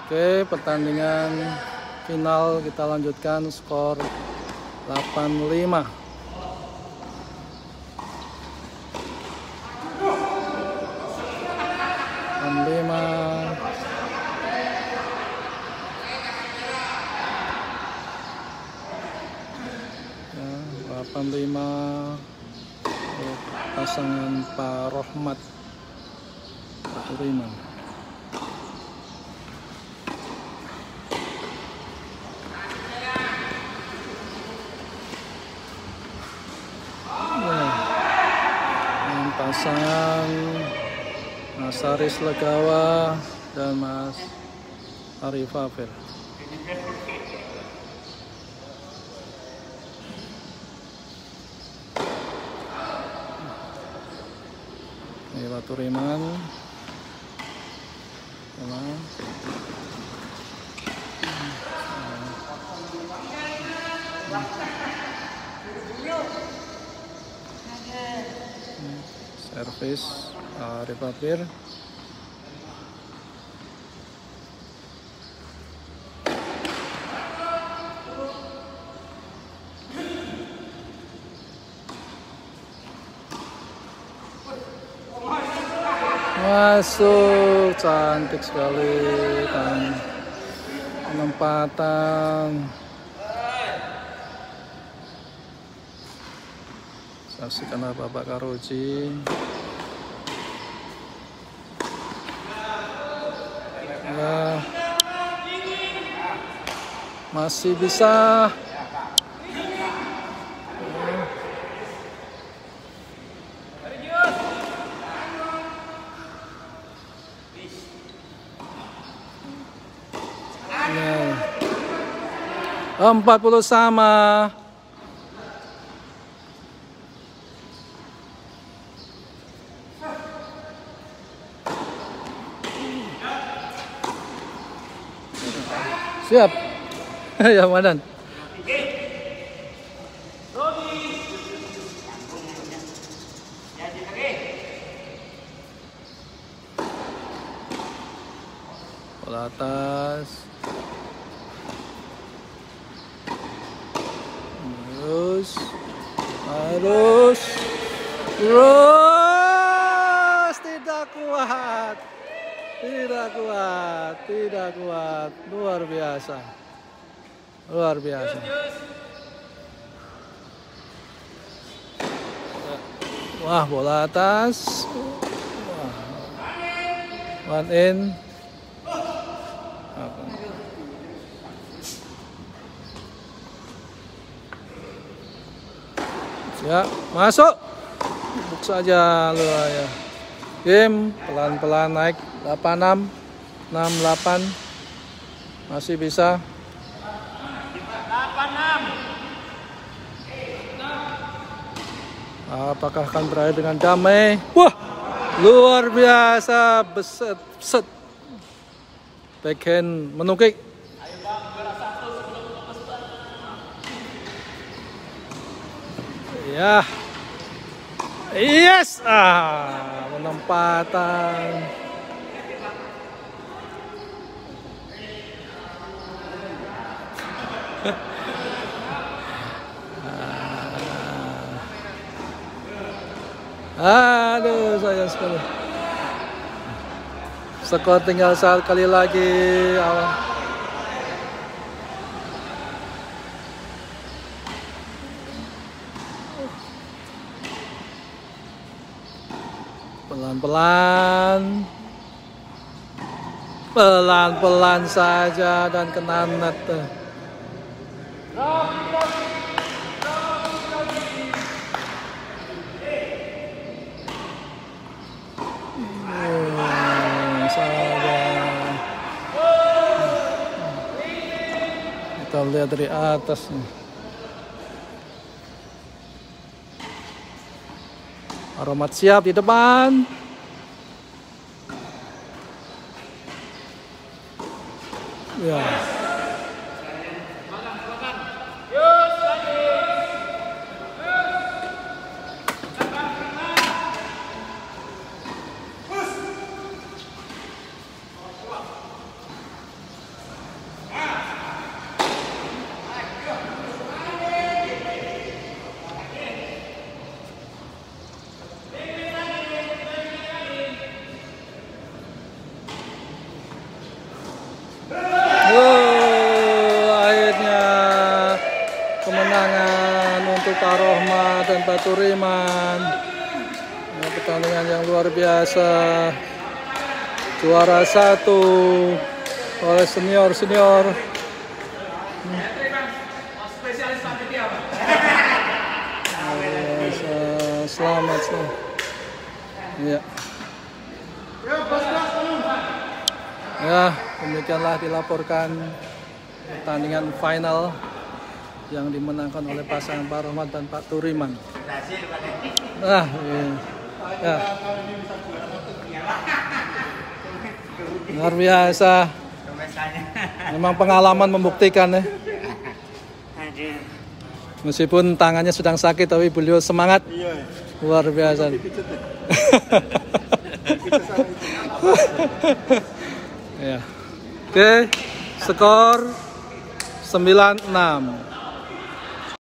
Oke, pertandingan final kita lanjutkan, skor 8-5. Ya, 8-5 pasangan Pak Rohmat Faturiman. Pasangan Mas Aris Legawa dan Mas Arif Afir. Ini Faturiman. Servis Arif Afir. Masuk, cantik sekali kan penempatan. Saksikan Bapak Karuji. Ya, masih bisa. Ya. 40 sama. Siap. Ya, Madan. Bola atas. Terus tidak kuat. Tidak kuat. Luar biasa. Wah, bola atas. One in. Ya, masuk. Buk saja lu ya. Game pelan-pelan naik 86, 68. Masih bisa. 86. Apakah akan berakhir dengan damai? Wah, luar biasa, beset. Backhand menukik. Ya. Yes, penempatan. Aduh, sayang sekali. Skor tinggal sekali lagi. Pelan-pelan saja dan kena net. Kita lihat dari atas nih. Rohmat siap di depan. Ya. Pak Turiman. Ya, pertandingan yang luar biasa. Juara 1 oleh senior. Selamat. Ya. Ya, demikianlah dilaporkan pertandingan final yang dimenangkan oleh pasangan Pak Rohmat dan Pak Turiman. Nah, ya. Luar biasa. Memang pengalaman membuktikan ya. Meskipun tangannya sedang sakit tapi beliau semangat. Luar biasa. Ya. Oke, skor 9-6.